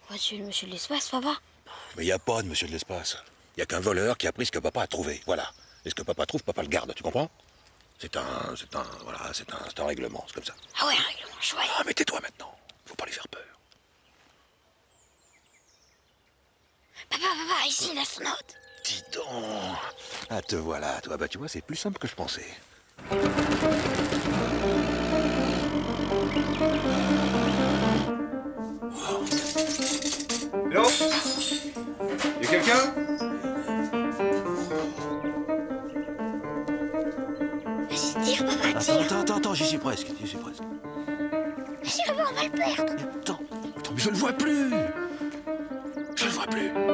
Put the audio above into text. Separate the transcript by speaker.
Speaker 1: Voiture de monsieur de l'espace, papa?
Speaker 2: Mais il n'y a pas de monsieur de l'espace. Il n'y a qu'un voleur qui a pris ce que papa a trouvé. Voilà. Et ce que papa trouve, papa le garde, tu comprends? C'est un règlement, c'est comme ça.
Speaker 1: Ah ouais, un règlement, chouette.
Speaker 2: Ah, mais tais-toi maintenant. Faut pas lui faire peur.
Speaker 1: Papa, ici, l'astronaute.
Speaker 2: Dis donc. Ah, te voilà, toi. Bah, tu vois, c'est plus simple que je pensais.
Speaker 3: Hello? Y'a quelqu'un?
Speaker 1: Vas-y, tire, papa, tire.
Speaker 2: Attends, j'y suis presque.
Speaker 1: Vas-y, papa, on va le perdre.
Speaker 2: Attends, mais je le vois plus. Je le vois plus.